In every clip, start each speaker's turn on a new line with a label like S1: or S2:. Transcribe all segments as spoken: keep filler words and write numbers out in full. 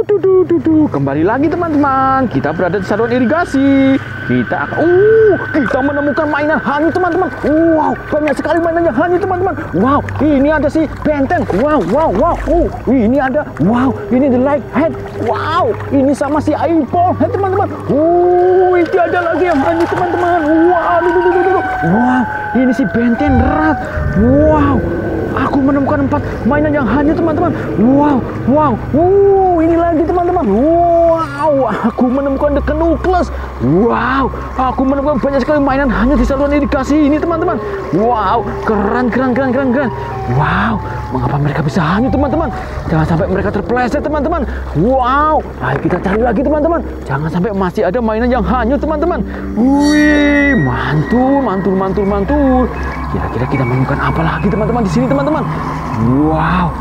S1: Tuh, kembali lagi teman-teman, kita berada di saluran irigasi. Kita akan, uh, kita menemukan mainan hanyut teman-teman. Wow, banyak sekali mainan yang hanyut teman-teman. Wow, ini ada si benteng. Wow, wow, wow. Uh, ini ada, wow, ini the light head. Wow, ini sama si eyeball head teman-teman. Uh, ini ada lagi yang hanyut teman-teman. Wow, duh, duh, duh, duh. Wow, ini si benteng erat. Wow. Aku menemukan empat mainan yang hanyut teman-teman. Wow, wow, wow, ini lagi teman-teman. Wow, aku menemukan the nucleus. Wow, aku menemukan banyak sekali mainan hanyut di saluran irigasi ini teman-teman. Wow, keren, keren, keren, keren, keren. Wow, mengapa mereka bisa hanyut teman-teman? Jangan sampai mereka terpeleset teman-teman. Wow, ayo kita cari lagi teman-teman. Jangan sampai masih ada mainan yang hanyut teman-teman. Wih, mantul, mantul, mantul, mantul. Kira-kira kita menemukan apa lagi teman-teman di sini teman-teman? Wow.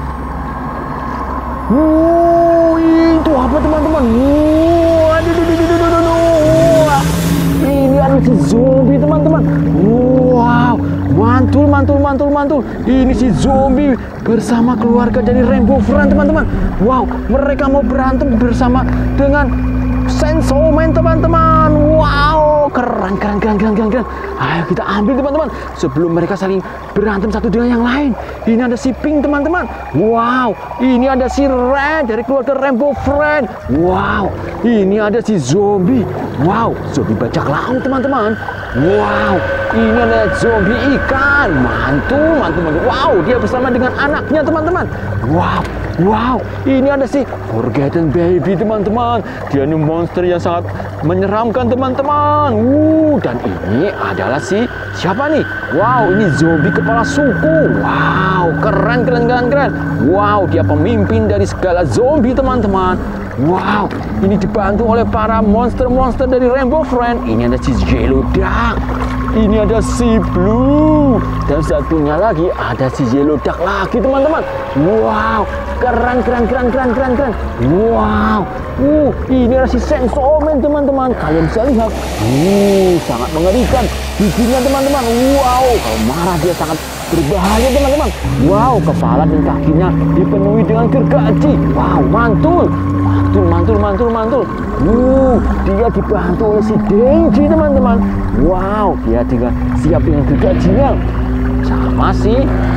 S1: Wow, itu apa teman-teman? Wow, aduh, aduh, aduh, aduh, aduh. Ini ada si zombie teman-teman. Wow, mantul, mantul, mantul, mantul. Ini si zombie bersama keluarga dari Rainbow Friend teman-teman. Wow, mereka mau berantem bersama dengan Chainsaw Man teman-teman. Wow, keren, keren, keren, keren, keren, keren. Ayo kita ambil teman-teman sebelum mereka saling berantem satu dengan yang lain. Ini ada si Pink teman-teman. Wow, ini ada si Red dari keluarga Rainbow Friend. Wow, ini ada si zombie. Wow, zombie bajak laut teman-teman. Wow, ini ada zombie ikan. Mantul, mantul, mantul. Wow, dia bersama dengan anaknya teman-teman. Wow, wow, ini ada si Forgotten Baby teman-teman. Dia ini monster yang sangat menyeramkan teman-teman. Uh, dan ini adalah si siapa nih? Wow, ini zombie kepala suku. Wow, keren, keren, keren, keren. Wow, dia pemimpin dari segala zombie teman-teman. Wow, ini dibantu oleh para monster-monster dari Rainbow Friend. Ini ada si Yellow Duck. Ini ada si Blue. Dan satunya lagi ada si Yellow Duck lagi teman-teman. Wow, keren, keren, keren, keren, keren, keren. Wow, uh, ini ada si Chainsaw Man teman-teman. Kalian bisa lihat, uh, sangat mengerikan giginya teman-teman. Wow, kalau marah dia sangat berbahaya teman-teman. Wow, kepala dan kakinya dipenuhi dengan gergaji. Wow, mantul, mantul, mantul, mantul, mantul. Uh, dia dibantu oleh si Denji teman-teman. Wow, dia tinggal siap dengan gergajinya. Sama si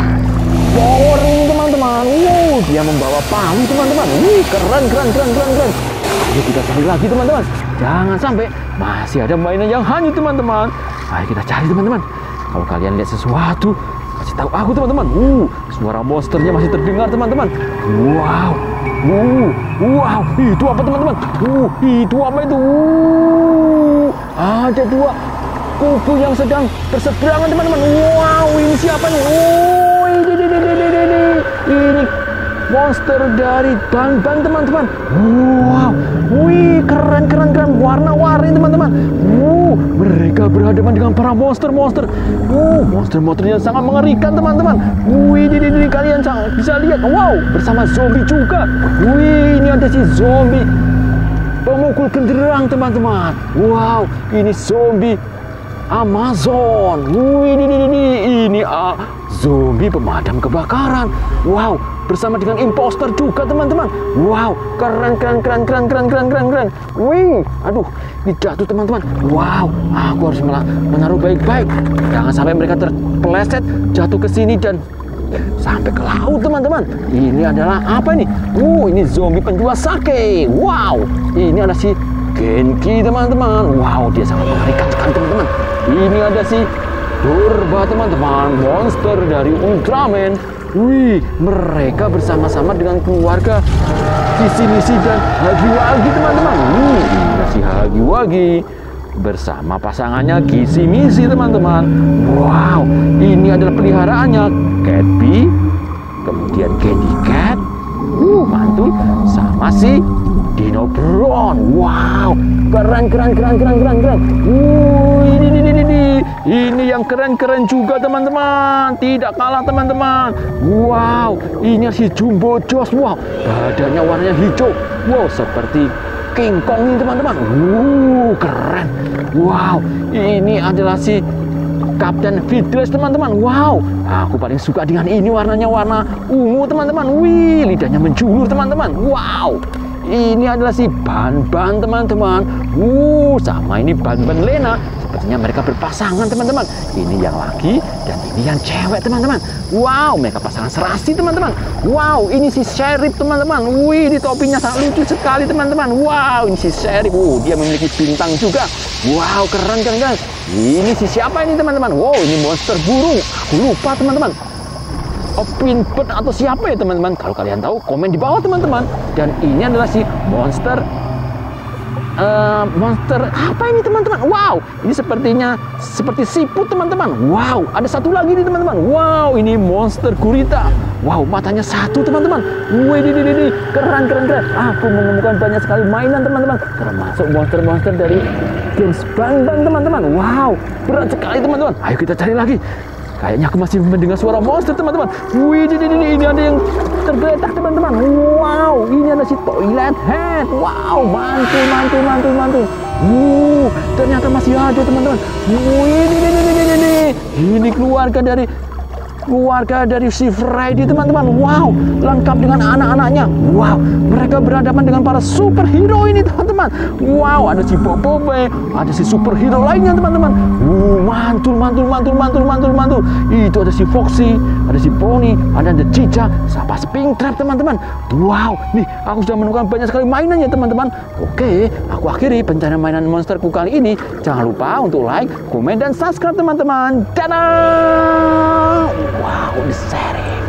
S1: Power ini teman-teman. Wow, dia membawa palu teman-teman. Wih, keren, keren, keren, keren, keren. Ayo kita cari lagi teman-teman. Jangan sampai masih ada mainan yang hanyut teman-teman. Ayo kita cari teman-teman. Kalau kalian lihat sesuatu, kasih tahu aku teman-teman. Uh, suara monsternya masih terdengar teman-teman. Wow, uh, wow, itu apa teman-teman? Uh, itu apa itu? Uh, ada dua kubu yang sedang berseberangan teman-teman. Wow, ini siapa nih? Oh, ini, ini, ini, ini, ini, ini monster dari Ban-Ban teman-teman. Wow, wih, keren, keren, keren, warna-warni teman-teman. Wow, mereka berhadapan dengan para monster-monster. Wow, monster-monster yang sangat mengerikan teman-teman. Wih, ini, ini, ini kalian bisa lihat. Wow, bersama zombie juga. Wih, ini ada si zombie pemukul genderang teman-teman. Wow, ini zombie Amazon. Wih, ini, ini, ini, ini uh, zombie pemadam kebakaran. Wow, bersama dengan imposter juga teman-teman. Wow, keren, keren, keren, keren, keren, keren, keren, keren. Wih, aduh, ini jatuh teman-teman. Wow, aku harus menaruh baik-baik. Jangan sampai mereka terpeleset jatuh ke sini dan sampai ke laut teman-teman. Ini adalah apa ini? Uh, ini zombie penjual sake. Wow, ini ada si Genki teman-teman. Wow, dia sangat mengerikan sekali teman-teman. Ini ada si Durba teman-teman, monster dari Ultraman. Wih, mereka bersama-sama dengan keluarga Kisi-Misi dan Hagi-Wagi teman-teman. Wih, ini ada si Hagi-Wagi bersama pasangannya Kisi-Misi teman-teman. Wow, ini adalah peliharaannya Cat Bee, kemudian Candy Cat, uh, mantul, sama si Dino Brown. Wow, keren, keren, keren, keren, keren, keren. Uh, ini, ini, ini, ini, ini yang keren-keren juga teman-teman. Tidak kalah teman-teman. Wow, ini si Jumbo Josh. Wow, badannya warnanya hijau. Wow, seperti King Kong ini teman-teman. Uh, keren. Wow, ini adalah si Kapten Fitles teman-teman. Wow, aku paling suka dengan ini, warnanya warna ungu teman-teman. Wih, lidahnya menjulur teman-teman. Wow, Ini adalah si Ban-Ban teman-teman. Uh, sama ini Ban-Ban Lena. Sepertinya mereka berpasangan teman-teman. Ini yang laki dan ini yang cewek teman-teman. Wow, mereka pasangan serasi teman-teman. Wow, ini si Sheriff teman-teman. Wih, di topinya sangat lucu sekali teman-teman. Wow, ini si Sheriff. Uh, dia memiliki bintang juga. Wow, keren kan guys. Ini si siapa ini teman-teman? Wow, ini monster burung. Aku lupa teman-teman. Opinpet atau siapa ya teman-teman? Kalau kalian tahu, komen di bawah teman-teman. Dan ini adalah si monster uh, monster apa ini teman-teman? Wow, ini sepertinya seperti siput teman-teman. Wow, ada satu lagi nih teman-teman. Wow, ini monster gurita. Wow, matanya satu teman-teman. Wih, di, di, di, di. keren keren keren. Aku menemukan banyak sekali mainan teman-teman, termasuk monster-monster dari games Ban-Ban teman-teman. Wow, berat sekali teman-teman. Ayo kita cari lagi. Kayaknya aku masih mendengar suara monster teman-teman. Wih, ini, ini, ini ada yang tergeletak teman-teman. Wow, ini ada si toilet head. Wow, mantul, mantul, mantul, mantul. Uh, ternyata masih ada teman-teman. Wih, ini, ini, ini, ini, ini. Ini keluarga dari keluarga dari si Freddy teman-teman. Wow, lengkap dengan anak-anaknya. Wow, mereka berhadapan dengan para superhero ini teman-teman. Wow, ada si Boboiboy, ada si superhero lainnya teman-teman. Uh, mantul, mantul, mantul, mantul, mantul, mantul. Itu ada si Foxy, ada si Pony, ada ada Cica, sama Springtrap teman-teman. Wow, nih aku sudah menemukan banyak sekali mainannya teman-teman. Oke, aku akhiri pencarian mainan monsterku kali ini. Jangan lupa untuk like, komen, dan subscribe teman-teman. Dadah! Wow, the series.